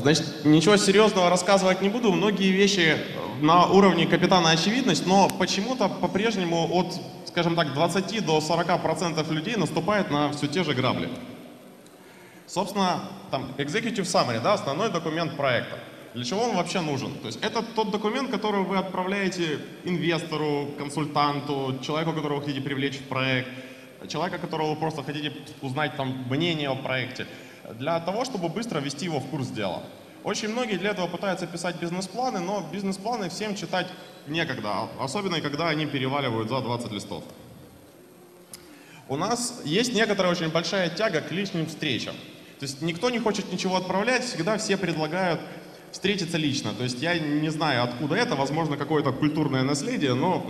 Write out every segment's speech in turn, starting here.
Значит, ничего серьезного рассказывать не буду. Многие вещи на уровне капитана очевидность, но почему-то по-прежнему от, скажем так, 20 до 40% людей наступает на все те же грабли. Собственно, там Executive Summary, да, основной документ проекта. Для чего он вообще нужен? То есть это тот документ, который вы отправляете инвестору, консультанту, человеку, которого вы хотите привлечь в проект, человека, которого вы просто хотите узнать там мнение о проекте, для того, чтобы быстро ввести его в курс дела. Очень многие для этого пытаются писать бизнес-планы, но бизнес-планы всем читать некогда, особенно когда они переваливают за 20 листов. У нас есть некоторая очень большая тяга к личным встречам. То есть никто не хочет ничего отправлять, всегда все предлагают встретиться лично. То есть я не знаю, откуда это, возможно, какое-то культурное наследие, но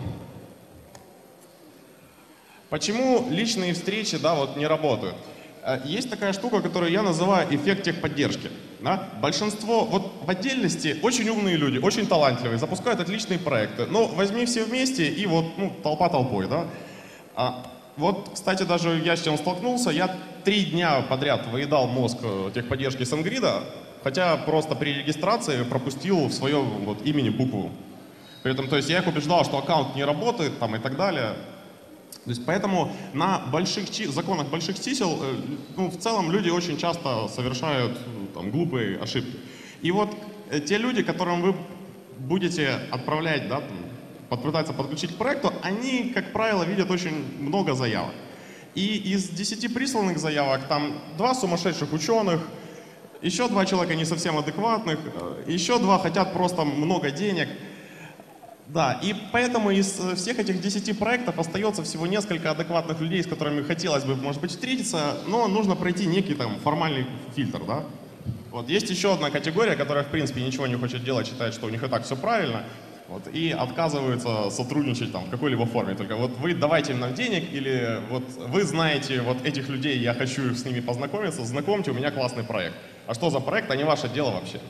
почему личные встречи, да, вот не работают? Есть такая штука, которую я называю эффект техподдержки. Да? Большинство, вот в отдельности очень умные люди, очень талантливые, запускают отличные проекты. Но возьми все вместе и вот, ну, толпа толпой, да? Вот, кстати, даже я с чем столкнулся, я 3 дня подряд выедал мозг техподдержки SendGrid, хотя просто при регистрации пропустил в своем вот имени букву. При этом, то есть я их убеждал, что аккаунт не работает там и так далее. То есть поэтому на законах больших чисел, ну, в целом люди очень часто совершают там глупые ошибки. И вот те люди, которым вы будете отправлять, да, пытаться подключить к проекту, они, как правило, видят очень много заявок. И из 10 присланных заявок там 2 сумасшедших ученых, еще 2 человека не совсем адекватных, еще 2 хотят просто много денег. Да, и поэтому из всех этих 10 проектов остается всего несколько адекватных людей, с которыми хотелось бы, может быть, встретиться, но нужно пройти некий там формальный фильтр, да. Вот есть еще одна категория, которая, в принципе, ничего не хочет делать, считает, что у них и так все правильно, вот, и отказываются сотрудничать там в какой-либо форме. Только вот вы давайте нам денег, или вот вы знаете вот этих людей, я хочу с ними познакомиться, знакомьте, у меня классный проект. А что за проект, а не ваше дело вообще.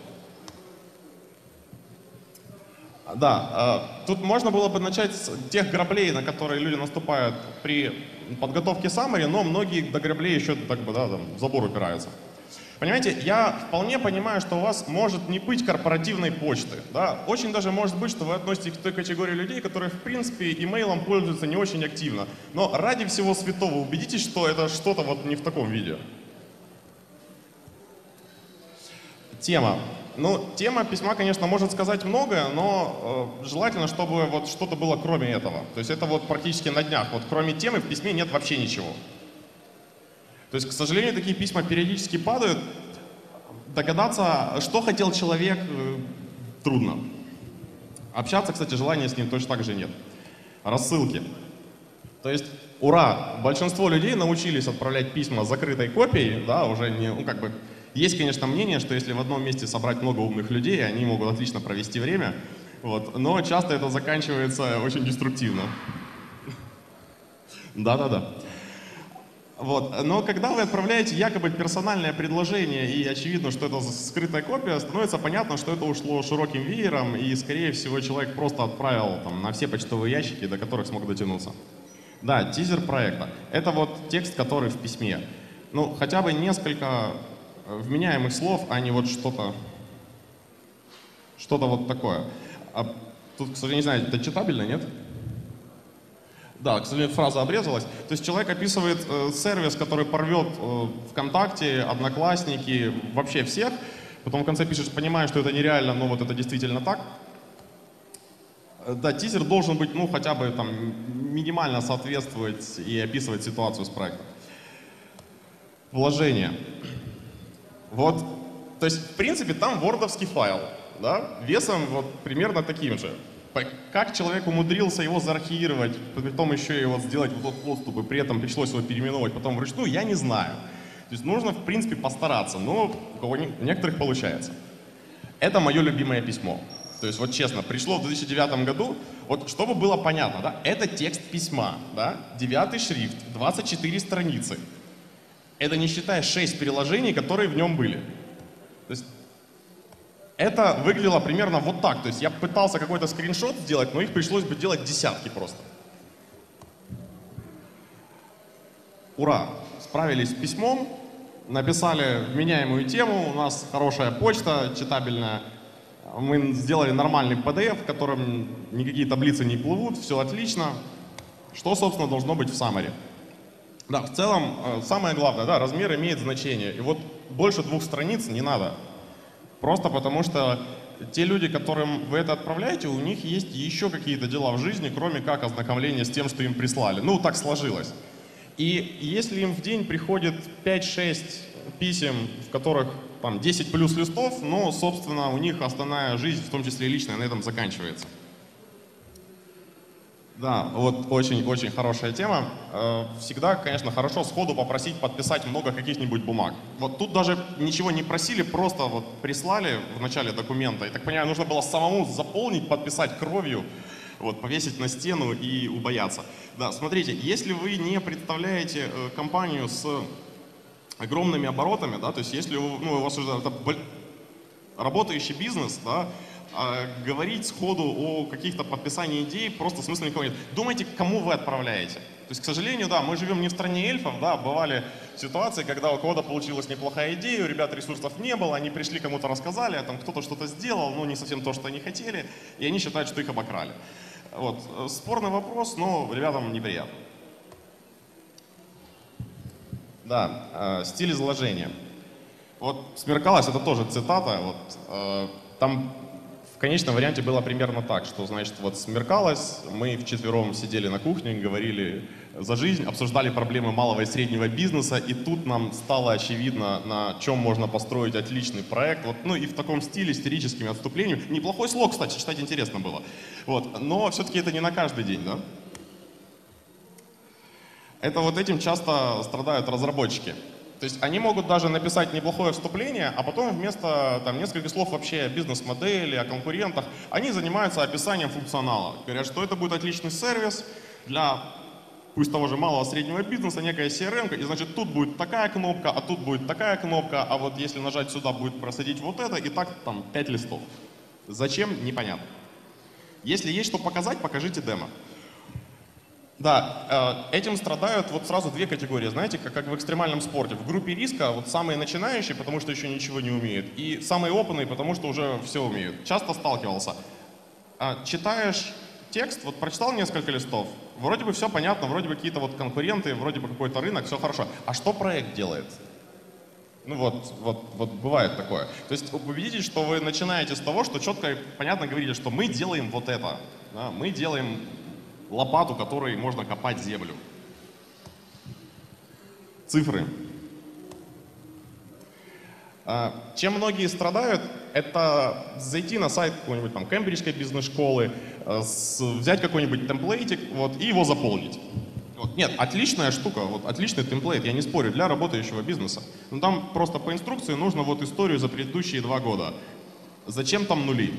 Да, тут можно было бы начать с тех граблей, на которые люди наступают при подготовке summary, но многие до граблей еще так бы, да, там, в забор упираются. Понимаете, я вполне понимаю, что у вас может не быть корпоративной почты. Да? Очень даже может быть, что вы относитесь к той категории людей, которые, в принципе, имейлом пользуются не очень активно. Но ради всего святого убедитесь, что это что-то вот не в таком виде. Тема. Ну, тема письма, конечно, может сказать многое, но желательно, чтобы вот что-то было кроме этого. То есть это вот практически на днях. Вот кроме темы в письме нет вообще ничего. То есть, к сожалению, такие письма периодически падают. Догадаться, что хотел человек, трудно. Общаться, кстати, желания с ним точно так же нет. Рассылки. То есть, ура! Большинство людей научились отправлять письма с закрытой копией, да, уже не, ну, как бы, есть, конечно, мнение, что если в одном месте собрать много умных людей, они могут отлично провести время, вот, но часто это заканчивается очень деструктивно. Да-да-да. Вот. Но когда вы отправляете якобы персональное предложение, и очевидно, что это скрытая копия, становится понятно, что это ушло широким веером, и, скорее всего, человек просто отправил там, на все почтовые ящики, до которых смог дотянуться. Да, тизер проекта. Это вот текст, который в письме. Ну, хотя бы несколько вменяемых слов, а не вот что-то вот такое. А тут, к сожалению, не знаю, это читабельно, нет? Да, к сожалению, фраза обрезалась. То есть человек описывает сервис, который порвет ВКонтакте, Одноклассники, вообще всех. Потом в конце пишешь, понимаю, что это нереально, но вот это действительно так. Да, тизер должен быть, ну, хотя бы там минимально соответствовать и описывать ситуацию с проектом. Вложение. Вот, то есть, в принципе, там вордовский файл, да, весом вот примерно таким же. Как человек умудрился его заархивировать, потом еще и вот сделать вот тот подступ, и при этом пришлось его переименовать потом вручную, я не знаю. То есть нужно, в принципе, постараться, но у некоторых получается. Это мое любимое письмо. То есть, вот честно, пришло в 2009 году, вот чтобы было понятно, да, это текст письма, да, 9-й шрифт, 24 страницы. Это не считая 6 приложений, которые в нем были. То есть, это выглядело примерно вот так. То есть я пытался какой-то скриншот сделать, но их пришлось бы делать десятки просто. Ура! Справились с письмом. написали вменяемую тему, у нас хорошая почта, читабельная. Мы сделали нормальный PDF, в котором никакие таблицы не плывут, все отлично. Что, собственно, должно быть в summary? Да, в целом, самое главное, да, размер имеет значение. И вот больше 2 страниц не надо. Просто потому что те люди, которым вы это отправляете, у них есть еще какие-то дела в жизни, кроме как ознакомления с тем, что им прислали. Ну, так сложилось. И если им в день приходит 5-6 писем, в которых там 10 плюс листов, ну, собственно, у них основная жизнь, в том числе и личная, на этом заканчивается. Да, вот очень-очень хорошая тема. Всегда, конечно, хорошо сходу попросить подписать много каких-нибудь бумаг. Вот тут даже ничего не просили, просто вот прислали в начале документа. И так понимаю, нужно было самому заполнить, подписать кровью, вот, повесить на стену и убояться. Да, смотрите, если вы не представляете компанию с огромными оборотами, да, то есть если у вас уже это работающий бизнес, да, говорить сходу о каких-то подписании идей просто смысла никакого нет. Думайте, кому вы отправляете. То есть, к сожалению, да, мы живем не в стране эльфов, да, бывали ситуации, когда у кого-то получилась неплохая идея, у ребят ресурсов не было, они пришли, кому-то рассказали, а там кто-то что-то сделал, но не совсем то, что они хотели, и они считают, что их обокрали. Вот. Спорный вопрос, но ребятам неприятно. Да, стиль изложения. Вот «Смеркалось» — это тоже цитата. Вот, там в конечном варианте было примерно так, что, значит, вот смеркалось, мы вчетвером сидели на кухне, говорили за жизнь, обсуждали проблемы малого и среднего бизнеса, и тут нам стало очевидно, на чем можно построить отличный проект. Вот, ну и в таком стиле, истерическими отступлениями. Неплохой слог, кстати, читать интересно было. Вот, но все-таки это не на каждый день, да? Это вот этим часто страдают разработчики. То есть они могут даже написать неплохое вступление, а потом вместо там, нескольких слов вообще о бизнес-модели, о конкурентах, они занимаются описанием функционала. Говорят, что это будет отличный сервис для, пусть того же малого среднего бизнеса, некая CRM, и значит тут будет такая кнопка, а тут будет такая кнопка, а вот если нажать сюда, будет просадить вот это, и так там 5 листов. Зачем? Непонятно. Если есть что показать, покажите демо. Да, этим страдают вот сразу 2 категории, знаете, как в экстремальном спорте. В группе риска вот самые начинающие, потому что еще ничего не умеют, и самые опытные, потому что уже все умеют. Часто сталкивался. Читаешь текст, вот прочитал несколько листов, вроде бы все понятно, вроде бы какие-то вот конкуренты, вроде бы какой-то рынок, все хорошо. А что проект делает? Ну вот бывает такое. То есть убедитесь, что вы начинаете с того, что четко и понятно говорите, что мы делаем вот это, да, мы делаем лопату, которой можно копать землю. Цифры. Чем многие страдают, это зайти на сайт какой-нибудь там кембриджской бизнес-школы, взять какой-нибудь темплейтик вот, и его заполнить. Вот. Нет, отличная штука, вот, отличный темплейт, я не спорю, для работающего бизнеса. Но там просто по инструкции нужно вот историю за предыдущие 2 года. Зачем там нули?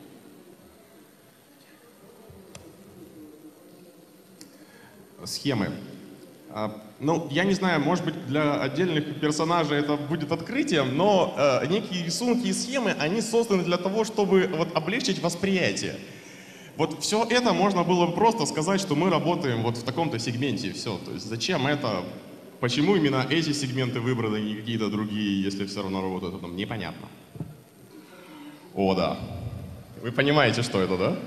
Схемы. Ну, я не знаю, может быть, для отдельных персонажей это будет открытием, но некие рисунки и схемы, они созданы для того, чтобы вот облегчить восприятие. Вот все это можно было бы просто сказать, что мы работаем вот в таком-то сегменте, и все. То есть зачем это? Почему именно эти сегменты выбраны, не какие-то другие, если все равно работают там, непонятно. О, да. Вы понимаете, что это, да?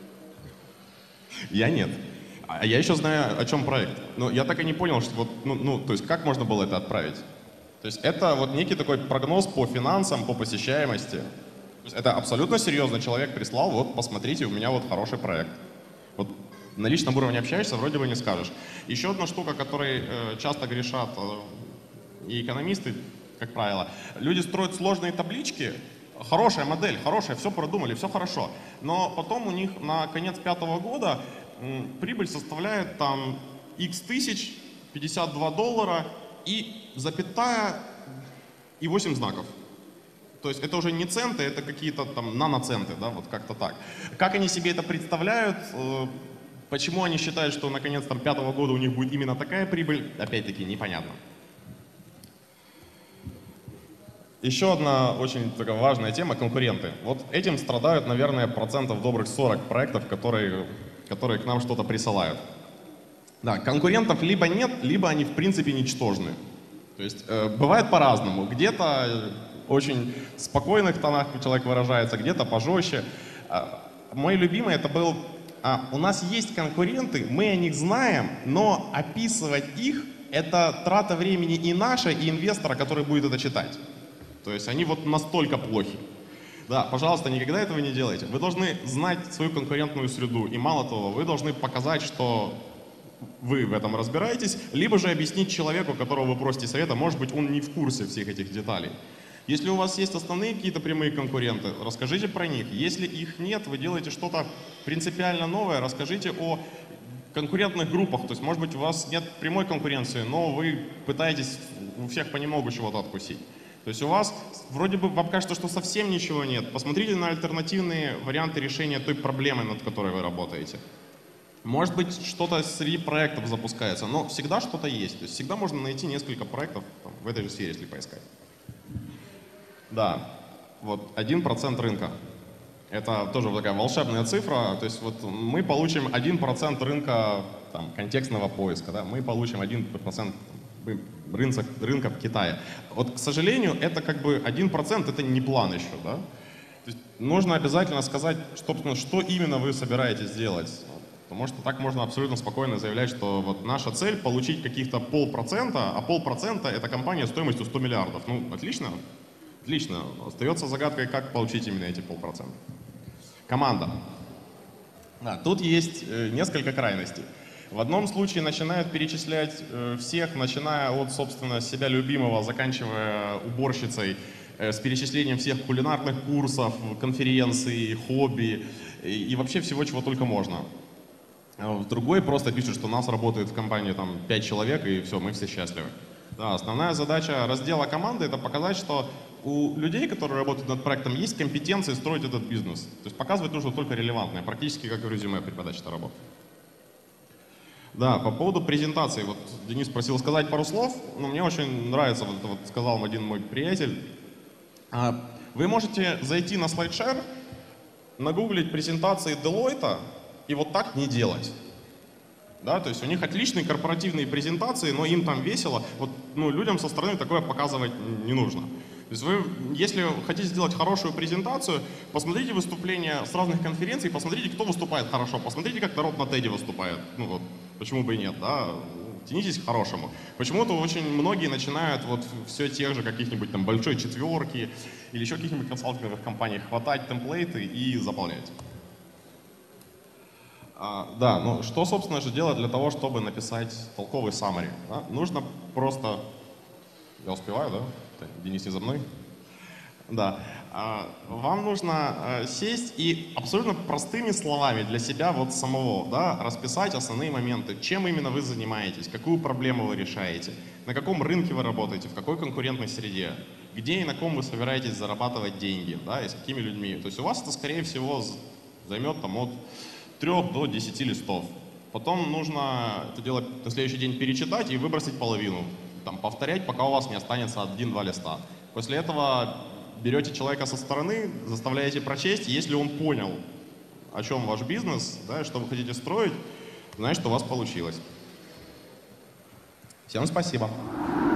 Я нет. А я еще знаю, о чем проект. Но я так и не понял, что вот, то есть как можно было это отправить? То есть это вот некий такой прогноз по финансам, по посещаемости. То есть это абсолютно серьезно. Человек прислал, вот посмотрите, у меня вот хороший проект. Вот на личном уровне общаешься, вроде бы не скажешь. Еще одна штука, которой часто грешат и экономисты, как правило. Люди строят сложные таблички. Хорошая модель, хорошая, все продумали, все хорошо. Но потом у них на конец 5-го года прибыль составляет там x тысяч, $52 и запятая и 8 знаков. То есть это уже не центы, это какие-то там наноценты, да, вот как-то так. Как они себе это представляют, почему они считают, что наконец там 5-го года у них будет именно такая прибыль, опять-таки непонятно. Еще одна очень такая важная тема — конкуренты. Вот этим страдают, наверное, процентов добрых 40 проектов, которые к нам что-то присылают. Да, конкурентов либо нет, либо они в принципе ничтожны. То есть бывает по-разному. Где-то очень спокойных тонах человек выражается, где-то пожестче. Мой любимый это был: у нас есть конкуренты, мы о них знаем, но описывать их — это трата времени и наша, и инвестора, который будет это читать. То есть они вот настолько плохи. Да, пожалуйста, никогда этого не делайте. Вы должны знать свою конкурентную среду, и мало того, вы должны показать, что вы в этом разбираетесь, либо же объяснить человеку, которого вы просите совета, может быть, он не в курсе всех этих деталей. Если у вас есть основные какие-то прямые конкуренты, расскажите про них. Если их нет, вы делаете что-то принципиально новое, расскажите о конкурентных группах. То есть, может быть, у вас нет прямой конкуренции, но вы пытаетесь у всех понемногу чего-то откусить. То есть у вас вроде бы вам кажется, что совсем ничего нет. Посмотрите на альтернативные варианты решения той проблемы, над которой вы работаете. Может быть, что-то среди проектов запускается, но всегда что-то есть. То есть всегда можно найти несколько проектов там, в этой же сфере, если поискать. Да, вот 1% рынка. Это тоже такая волшебная цифра. То есть вот мы получим 1% рынка там, контекстного поиска, да? Мы получим 1% рынка в Китае. Вот, к сожалению, это как бы 1%, это не план еще, да? То есть нужно обязательно сказать, что именно вы собираетесь делать. Потому что так можно абсолютно спокойно заявлять, что вот наша цель — получить каких-то 0,5%, а 0,5% — это компания стоимостью 100 миллиардов. Ну, отлично. Отлично. Остается загадкой, как получить именно эти 0,5%. Команда. Да, тут есть несколько крайностей. В одном случае начинают перечислять всех, начиная от, собственно, себя любимого, заканчивая уборщицей, с перечислением всех кулинарных курсов, конференций, хобби и вообще всего, чего только можно. В другой просто пишут, что у нас работает в компании там 5 человек, и все, мы все счастливы. Да, основная задача раздела команды — это показать, что у людей, которые работают над проектом, есть компетенции строить этот бизнес. То есть показывать нужно только релевантное, практически как в резюме при подаче на работу. Да, по поводу презентации. Вот Денис просил сказать пару слов, но мне очень нравится, вот сказал один мой приятель. Вы можете зайти на SlideShare, нагуглить презентации Deloitte и вот так не делать. Да, то есть у них отличные корпоративные презентации, но им там весело. Вот, ну, людям со стороны такое показывать не нужно. То есть вы, если хотите сделать хорошую презентацию, посмотрите выступления с разных конференций, посмотрите, кто выступает хорошо, посмотрите, как народ на TED выступает. Ну вот, почему бы и нет, да? Тянитесь к хорошему. Почему-то очень многие начинают вот все тех же каких-нибудь там большой четверки или еще каких-нибудь консалтинговых компаний хватать темплейты и заполнять. Да, ну что, собственно же, делать для того, чтобы написать толковый summary? Да? Нужно просто... Я успеваю, да? Денис не за мной? Да. Вам нужно сесть и абсолютно простыми словами для себя вот самого, да, расписать основные моменты, чем именно вы занимаетесь, какую проблему вы решаете, на каком рынке вы работаете, в какой конкурентной среде, где и на ком вы собираетесь зарабатывать деньги, да, и с какими людьми. То есть у вас это, скорее всего, займет там от 3 до 10 листов. Потом нужно это дело на следующий день перечитать и выбросить половину. Там, повторять, пока у вас не останется 1-2 листа. После этого берете человека со стороны, заставляете прочесть. Если он понял, о чем ваш бизнес, да, что вы хотите строить, значит, у вас получилось. Всем спасибо.